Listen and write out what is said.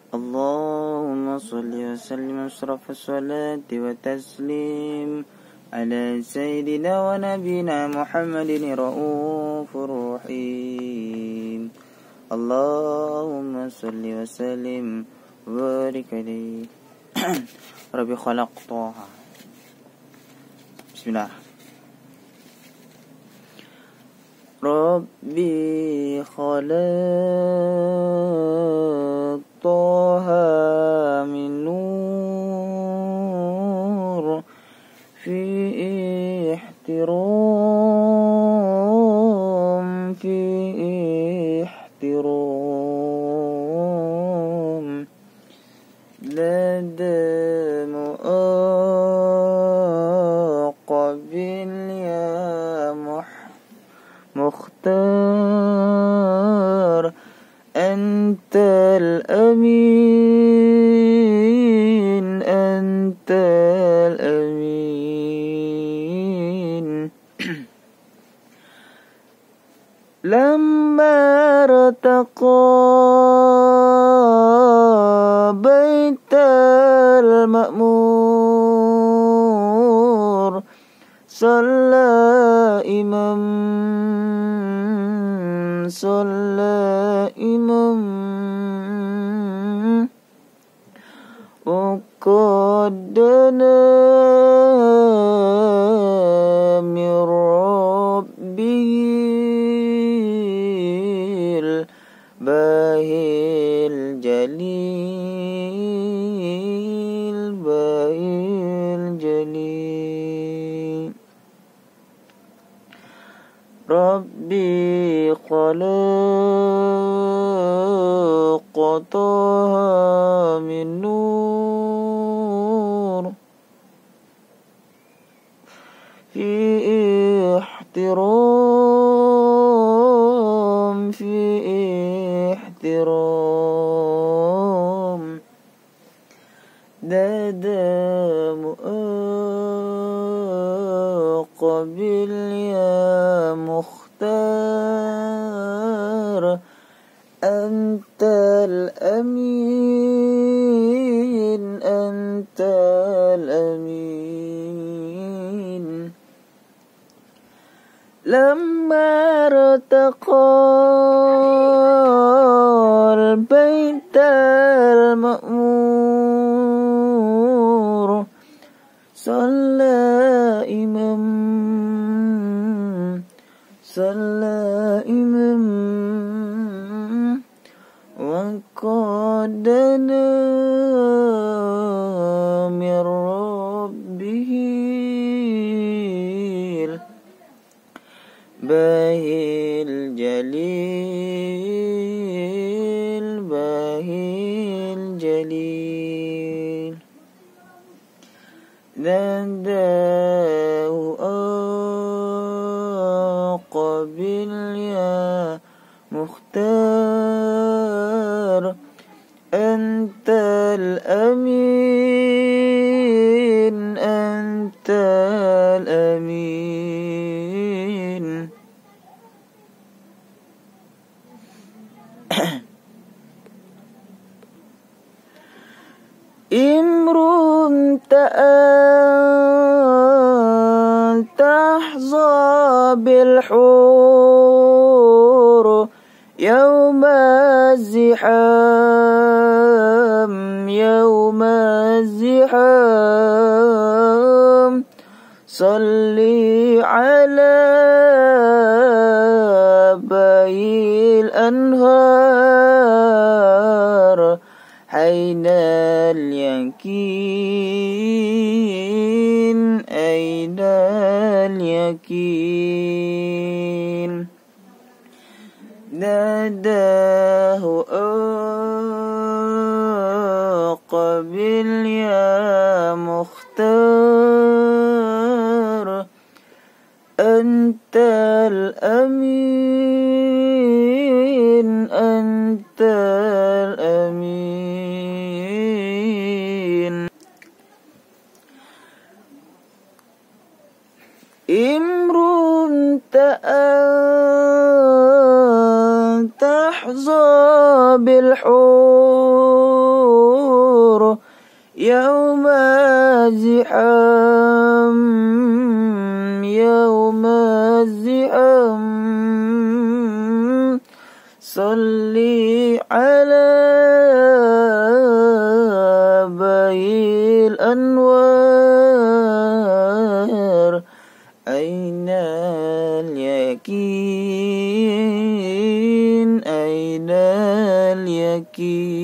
اللهم صل وسلم أشرف الصلاة والتسليم على سيدنا ونبينا محمد رؤوف رحيم. اللهم صل وسلم وبارك عليه. ربي خلق طه. بسم الله. ربي خلق طه من نور في احترام لدى مؤقبل يا مختار أنت الأمين أنت الأمين. لما ارتقى بيت المأمور صلى إمام وقد دنا من ربه الباهي الجليل. ربي خلق طه من نور في احترام دادا مؤقبل يا مختار أنت الأمين أنت الأمين. لما ارتقى البيت المأمور صلى إمام وقد دنا من ربه الباهي الجليل. ناداه قابل يا مختار أنت الأمين أنت الأمين. امرؤ تحظى بالحور يوم الزحام صلي على باقي الأنهار أين اليقين ناداه قابل يا مختار أنت الأمين أنت الأمين. امرؤ تحظى بالحور يوم الزحام يوم الزحام صلي على بهي الأنوار أين اليقين أين اليقين